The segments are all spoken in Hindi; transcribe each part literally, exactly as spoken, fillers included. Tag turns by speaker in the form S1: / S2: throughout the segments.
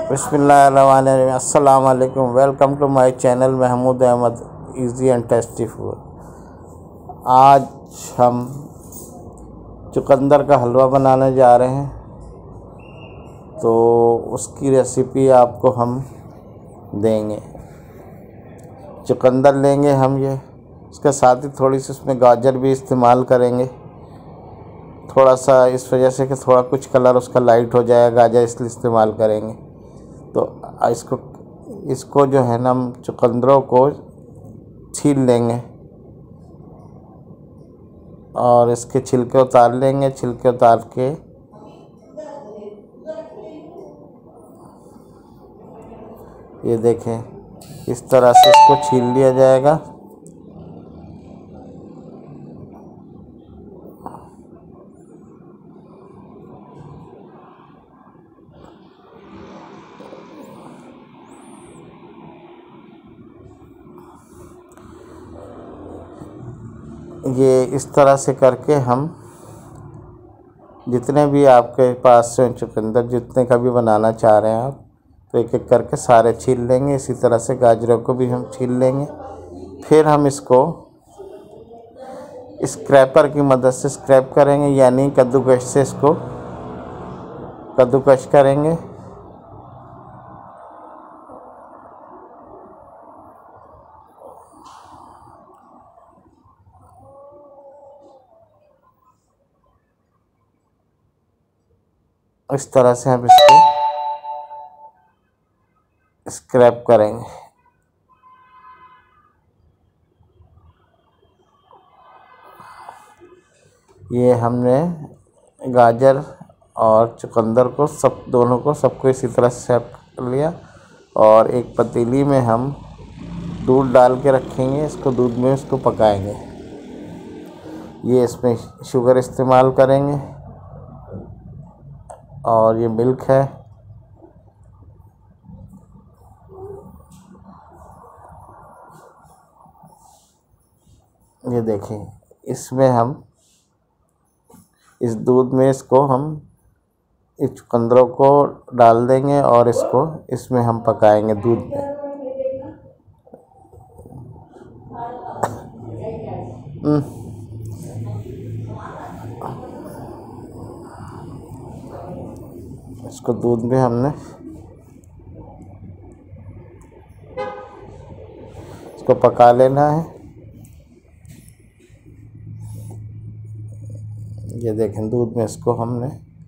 S1: बिस्मिल्लाहिर्रहमानिर्रहीम। अस्सलाम वालेकुम। Welcome to my channel Mahmood Ahmed easy and tasty food. आज हम चुकंदर का हलवा बनाने जा रहे हैं, तो उसकी रेसिपी आपको हम देंगे। चुकंदर लेंगे हम, ये इसके साथ ही थोड़ी सी उसमें गाजर भी इस्तेमाल करेंगे, थोड़ा सा इस वजह से कि थोड़ा कुछ कलर उसका लाइट हो जाए, गाजर इसलिए इस्तेमाल करेंगे। तो इसको इसको जो है ना, हम चुकंदरों को छील लेंगे और इसके छिलके उतार लेंगे। छिलके उतार के ये देखें, इस तरह से इसको छील लिया जाएगा। ये इस तरह से करके हम जितने भी आपके पास से चुकंदर जितने का भी बनाना चाह रहे हैं आप, तो एक एक करके सारे छील लेंगे। इसी तरह से गाजरों को भी हम छील लेंगे। फिर हम इसको स्क्रैपर की मदद से स्क्रैप करेंगे, यानी कद्दूकश से इसको कद्दूकश करेंगे। इस तरह से हम इसको स्क्रैप करेंगे। ये हमने गाजर और चुकंदर को सब दोनों को सबको इसी तरह से सेट कर लिया। और एक पतीली में हम दूध डाल के रखेंगे। इसको दूध में इसको पकाएंगे। ये इसमें शुगर इस्तेमाल करेंगे और ये मिल्क है। ये देखें, इसमें हम इस दूध में इसको हम इस चुकंदरों को डाल देंगे और इसको इसमें हम पकाएंगे दूध में। इसको दूध में हमने इसको पका लेना है। ये देखें, दूध में इसको हमने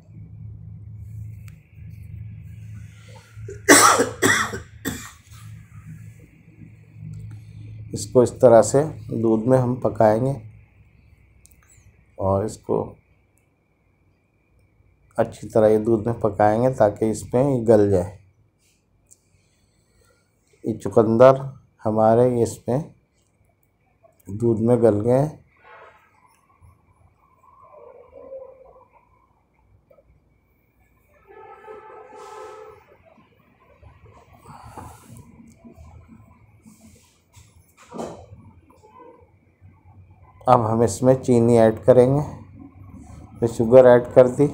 S1: इसको इस तरह से दूध में हम पकाएंगे और इसको अच्छी तरह ये दूध में पकाएंगे ताकि इसमें ये गल जाए। ये चुकंदर हमारे इसमें दूध में गल गए। अब हम इसमें चीनी ऐड करेंगे। मैं शुगर ऐड कर दी,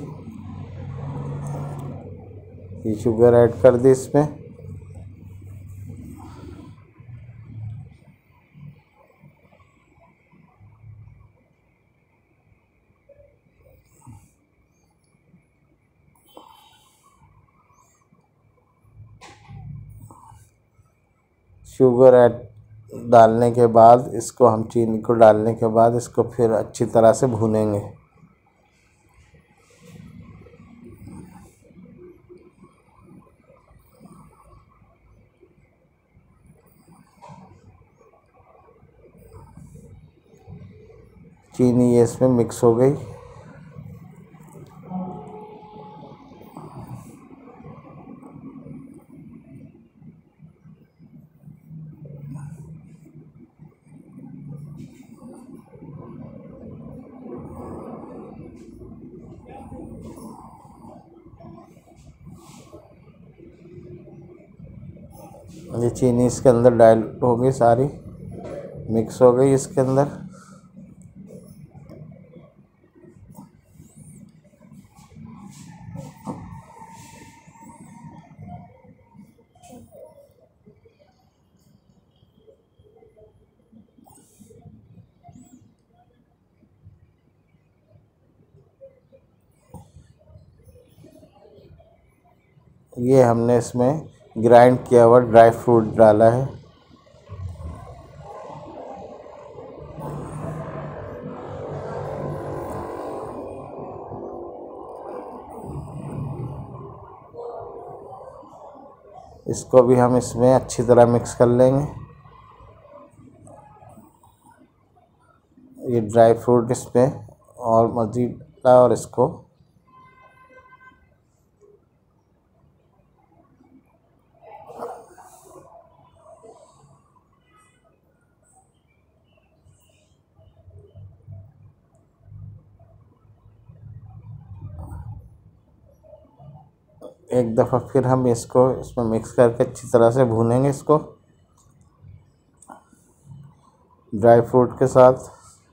S1: ये शुगर ऐड कर दी इसमें। शुगर ऐड डालने के बाद इसको हम चीनी को डालने के बाद इसको फिर अच्छी तरह से भूनेंगे। चीनी ये इसमें मिक्स हो गई। ये चीनी इसके अंदर डाल हो गई, सारी मिक्स हो गई इसके अंदर। ये हमने इसमें ग्राइंड किया हुआ ड्राई फ्रूट डाला है। इसको भी हम इसमें अच्छी तरह मिक्स कर लेंगे। ये ड्राई फ्रूट इसमें और मज़ीद और इसको एक दफ़ा फिर हम इसको इसमें मिक्स करके अच्छी तरह से भूनेंगे इसको ड्राई फ्रूट के साथ।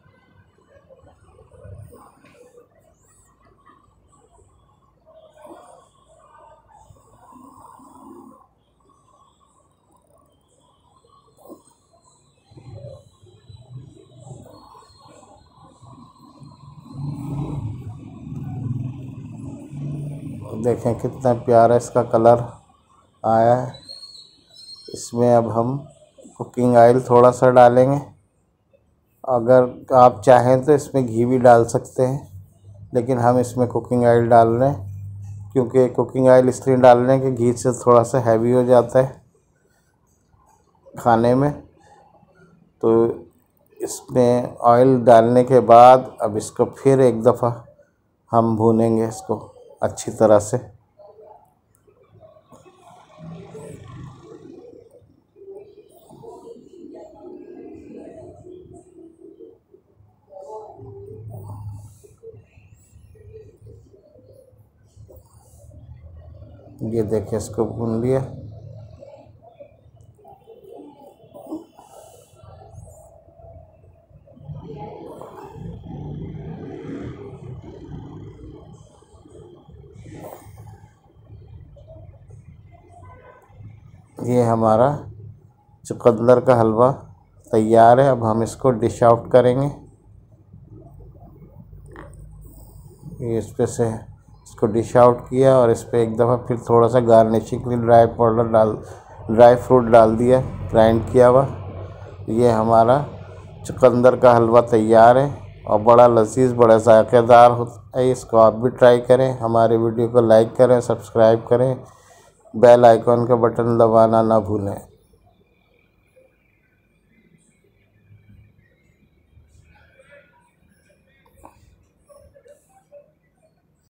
S1: देखें कितना प्यारा इसका कलर आया है। इसमें अब हम कुकिंग ऑयल थोड़ा सा डालेंगे। अगर आप चाहें तो इसमें घी भी डाल सकते हैं, लेकिन हम इसमें कुकिंग ऑयल डाल रहे हैं क्योंकि कुकिंग ऑयल इसलिए डाल रहे हैं कि घी से थोड़ा सा हैवी हो जाता है खाने में। तो इसमें ऑयल डालने के बाद अब इसको फिर एक दफ़ा हम भूनेंगे इसको अच्छी तरह से। ये देखिए इसको भून लिया। ये हमारा चुकंदर का हलवा तैयार है। अब हम इसको डिश आउट करेंगे। ये इस पे से इसको डिश आउट किया और इस पर एक दफ़ा फिर थोड़ा सा गार्निशिंग के लिए ड्राई पाउडर डाल ड्राई फ्रूट डाल दिया ग्राइंड किया हुआ। ये हमारा चुकंदर का हलवा तैयार है और बड़ा लजीज बड़ा जायकेदार होता है। इसको आप भी ट्राई करें। हमारे वीडियो को लाइक करें, सब्सक्राइब करें, बेल आइकॉन का बटन दबाना ना भूलें।